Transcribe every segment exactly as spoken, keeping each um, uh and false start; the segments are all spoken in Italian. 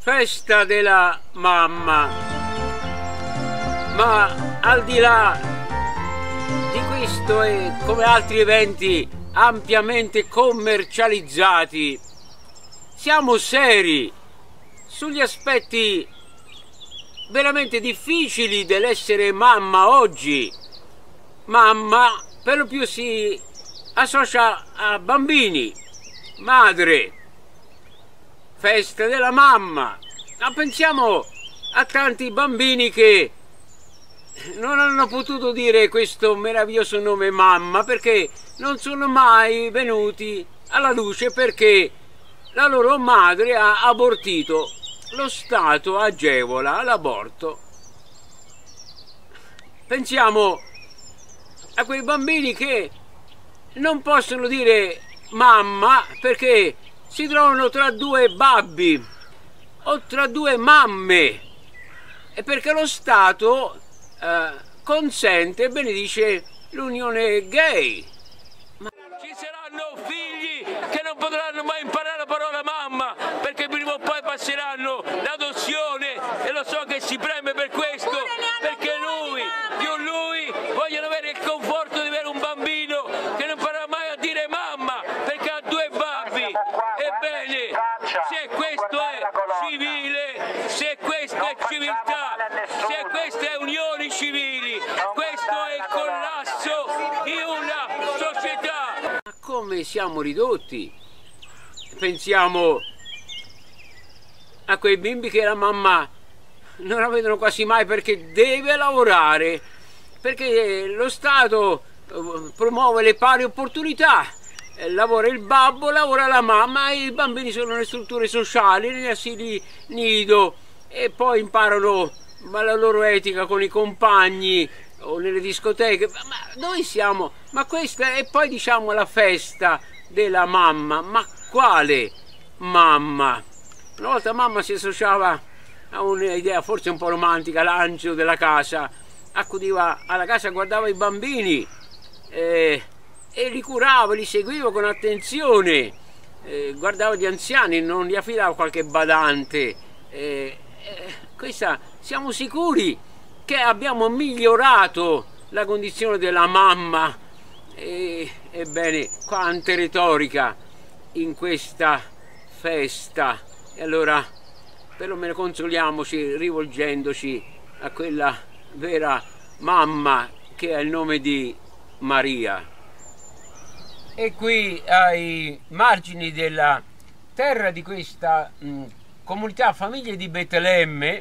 Festa della mamma. Ma al di là di questo e come altri eventi ampiamente commercializzati, siamo seri sugli aspetti veramente difficili dell'essere mamma oggi. Mamma per lo più si associa a bambini, madre, festa della mamma. Ma pensiamo a tanti bambini che non hanno potuto dire questo meraviglioso nome mamma perché non sono mai venuti alla luce, perché la loro madre ha abortito. Lo Stato agevola l'aborto. Pensiamo a quei bambini che non possono dire mamma perché si trovano tra due babbi o tra due mamme, e perché lo Stato eh, consente e benedice l'unione gay. Ma ci saranno figli che non potranno mai imparare la parola mamma perché prima o poi passeranno l'adozione, e lo so che si preme per questo, perché lui, più lui, vogliono avere il conforto di avere un bambino che non imparerà mai a dire mamma perché ha due babbi. Ebbene, se questo è civile, se questo è civiltà, se queste è unioni civili, questo è il collasso di una società. Ma come siamo ridotti? Pensiamo a quei bimbi che la mamma non la vedono quasi mai perché deve lavorare, perché lo Stato promuove le pari opportunità. Lavora il babbo, lavora la mamma, e i bambini sono nelle strutture sociali, negli asili nido, e poi imparano la loro etica con i compagni o nelle discoteche. Ma noi siamo, ma questa è poi diciamo la festa della mamma. Ma quale mamma? Una volta mamma si associava a un'idea forse un po' romantica, l'angelo della casa, accudiva alla casa, guardava i bambini eh, e li curava, li seguiva con attenzione, eh, guardava gli anziani, non gli affidava qualche badante. Eh, eh, questa, siamo sicuri che abbiamo migliorato la condizione della mamma. E, ebbene, quanta retorica in questa festa. E allora perlomeno consoliamoci rivolgendoci a quella vera mamma che ha il nome di Maria. E qui ai margini della terra di questa mh, comunità famiglie di Betlemme,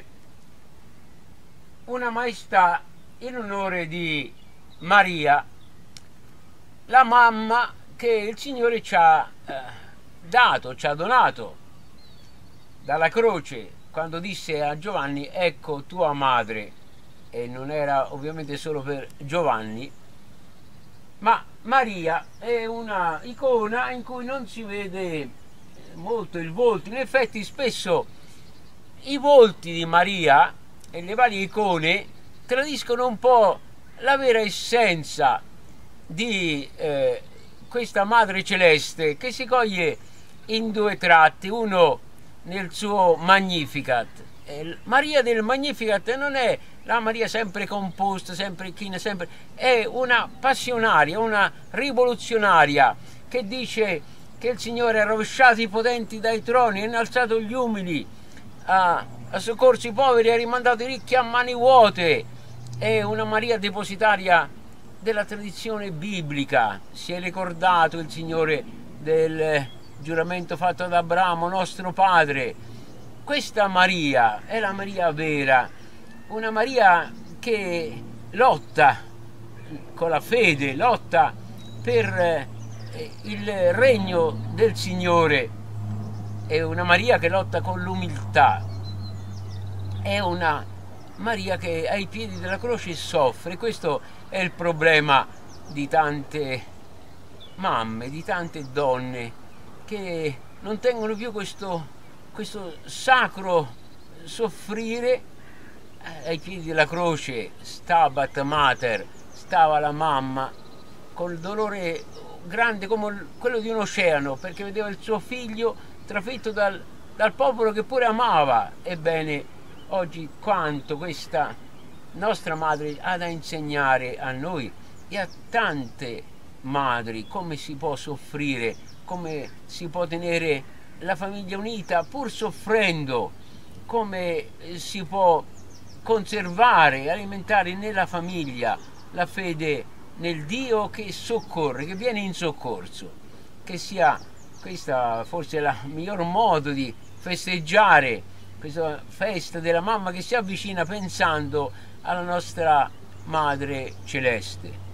una maestà in onore di Maria, la mamma che il Signore ci ha eh, dato, ci ha donato dalla croce, quando disse a Giovanni ecco tua madre, e non era ovviamente solo per Giovanni, ma Maria è una icona in cui non si vede molto il volto. In effetti spesso i volti di Maria e le varie icone tradiscono un po' la vera essenza di eh, questa Madre Celeste, che si coglie in due tratti, uno nel suo Magnificat. Eh, Maria del Magnificat non è la Maria sempre composta, sempre china, sempre, è una passionaria, una rivoluzionaria che dice che il Signore ha rovesciato i potenti dai troni, ha innalzato gli umili, ha, ha soccorso i poveri, ha rimandato i ricchi a mani vuote. È una Maria depositaria della tradizione biblica. Si è ricordato il Signore del giuramento fatto ad Abramo, nostro padre. Questa Maria è la Maria vera, una Maria che lotta con la fede, lotta per il regno del Signore, è una Maria che lotta con l'umiltà, è una Maria che ai piedi della croce soffre. Questo è il problema di tante mamme, di tante donne che non tengono più questo, questo sacro soffrire. Ai piedi della croce, Stabat Mater, stava la mamma col dolore grande come quello di un oceano, perché vedeva il suo figlio trafitto dal dal popolo che pure amava. Ebbene, oggi quanto questa nostra madre ha da insegnare a noi e a tante madri, come si può soffrire, come si può tenere la famiglia unita pur soffrendo, come si può conservare e alimentare nella famiglia la fede nel Dio che soccorre, che viene in soccorso. Che sia questa forse il miglior modo di festeggiare questa festa della mamma che si avvicina pensando alla nostra Madre Celeste.